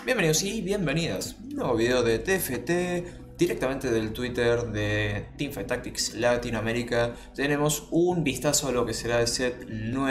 Bienvenidos y bienvenidas. Un nuevo video de TFT, directamente del Twitter de Teamfight Tactics Latinoamérica. Tenemos un vistazo a lo que será el set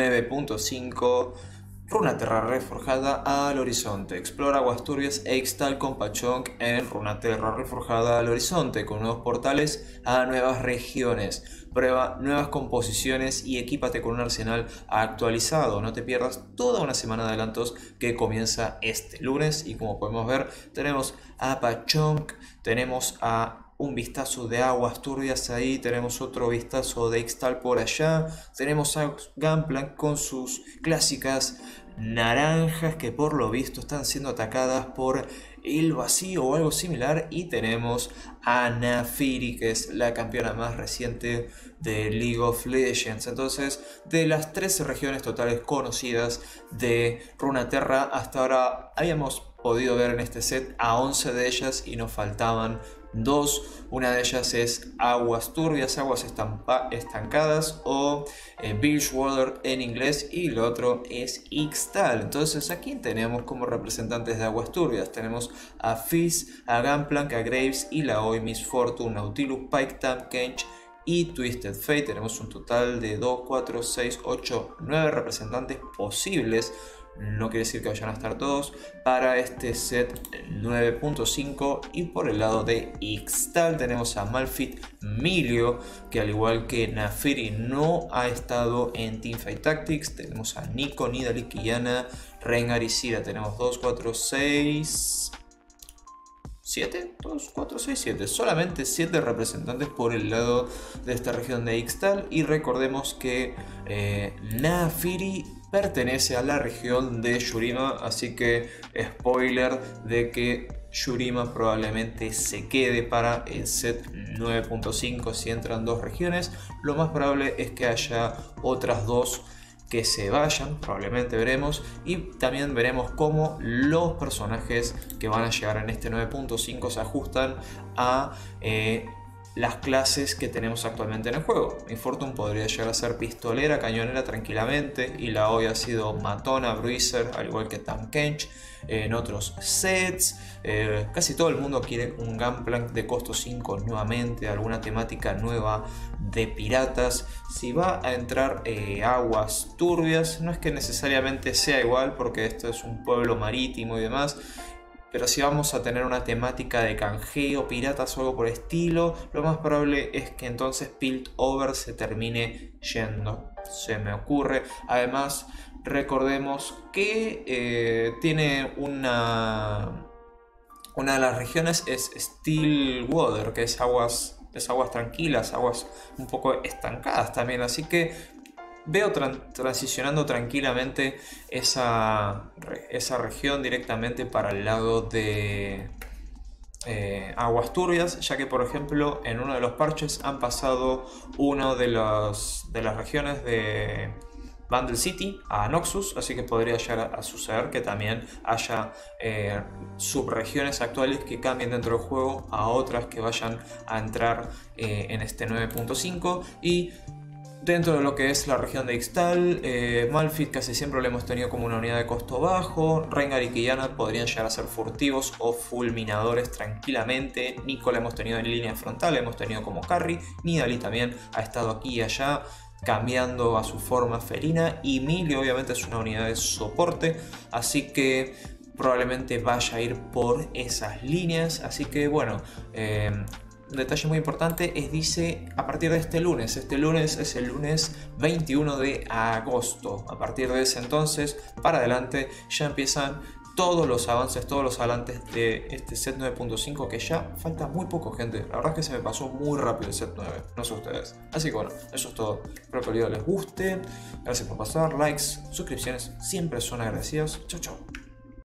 9.5. Runeterra reforjada al horizonte. Explora aguas turbias e Ixtal con Pachonk en Runeterra reforjada al horizonte, con nuevos portales a nuevas regiones. Prueba nuevas composiciones y equípate con un arsenal actualizado. No te pierdas toda una semana de adelantos que comienza este lunes. Y como podemos ver, tenemos a Pachonk, tenemos a un vistazo de aguas turbias ahí, tenemos otro vistazo de Ixtal por allá, tenemos a Gunplank con sus clásicas naranjas que por lo visto están siendo atacadas por el vacío o algo similar, y tenemos a Naafiri, que es la campeona más reciente de League of Legends. Entonces, de las 13 regiones totales conocidas de Runeterra, hasta ahora habíamos podido ver en este set a 11 de ellas y nos faltaban dos. Una de ellas es aguas turbias, aguas estancadas o Bilgewater en inglés, y lo otro es Ixtal. Entonces, ¿a quién tenemos como representantes de aguas turbias? Tenemos a Fizz, a Gunplank, a Graves, y la hoy Miss Fortune, Nautilus, Pyke, Tahm Kench y Twisted Fate. Tenemos un total de 2, 4, 6, 8, 9 representantes posibles. No quiere decir que vayan a estar todos para este set 9.5. Y por el lado de Ixtal tenemos a Malphite Milio, que al igual que Naafiri no ha estado en Teamfight Tactics. Tenemos a Nico, Nidalee, Qiyana, Rengar y Sira. Tenemos 2, 4, 6... 7, 2, 4, 6, 7. Solamente 7 representantes por el lado de esta región de Ixtal. Y recordemos que Naafiri pertenece a la región de Shurima, así que spoiler de que Shurima probablemente se quede para el set 9.5. Si entran dos regiones, lo más probable es que haya otras dos que se vayan, probablemente veremos. Y también veremos cómo los personajes que van a llegar en este 9.5 se ajustan a las clases que tenemos actualmente en el juego. Mi Fortune podría llegar a ser pistolera, cañonera tranquilamente, y la hoy ha sido matona, bruiser, al igual que Tahm Kench. En otros sets, casi todo el mundo quiere un Gunplank de costo 5 nuevamente, alguna temática nueva de piratas. Si va a entrar aguas turbias, no es que necesariamente sea igual, porque esto es un pueblo marítimo y demás. Pero si vamos a tener una temática de canjeo, piratas o algo por estilo, lo más probable es que entonces Piltover se termine yendo. Se me ocurre. Además, recordemos que tiene una de las regiones es Stillwater, que es aguas tranquilas, aguas un poco estancadas también. Así que veo transicionando tranquilamente esa región directamente para el lado de aguas turbias, ya que por ejemplo en uno de los parches han pasado uno de las regiones de Bundle City a Noxus, así que podría llegar a suceder que también haya subregiones actuales que cambien dentro del juego a otras que vayan a entrar en este 9.5. Y dentro de lo que es la región de Ixtal, Malphite casi siempre lo hemos tenido como una unidad de costo bajo. Rengar y Qiyana podrían llegar a ser furtivos o fulminadores tranquilamente. Nico la hemos tenido en línea frontal, hemos tenido como carry. Nidalee también ha estado aquí y allá, cambiando a su forma felina. Y Milio obviamente es una unidad de soporte, así que probablemente vaya a ir por esas líneas. Así que bueno, un detalle muy importante es, dice, a partir de este lunes. Este lunes es el lunes 21 de agosto. A partir de ese entonces para adelante ya empiezan todos los avances, todos los adelantes de este set 9.5, que ya falta muy poco, gente. La verdad es que se me pasó muy rápido el set 9, no sé ustedes. Así que bueno, eso es todo. Espero que el video les guste. Gracias por pasar, likes, suscripciones siempre son agradecidos. Chau chau.